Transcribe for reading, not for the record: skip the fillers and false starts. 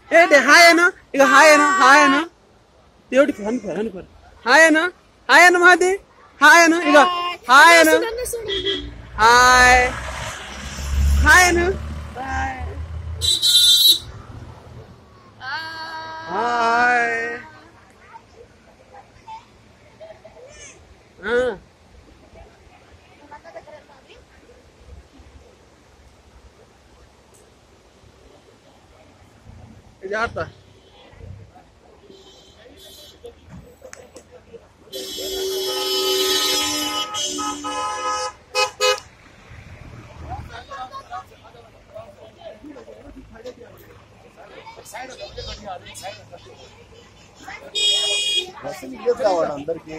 ఏంటి హాయ్ అను ఇక హాయ్ అను దేవుడికి అనుకోరు హాయ్ అను మాది హాయ్ అను ఇక hi Anu hi Anu hi జాగ్రత్త అందరికి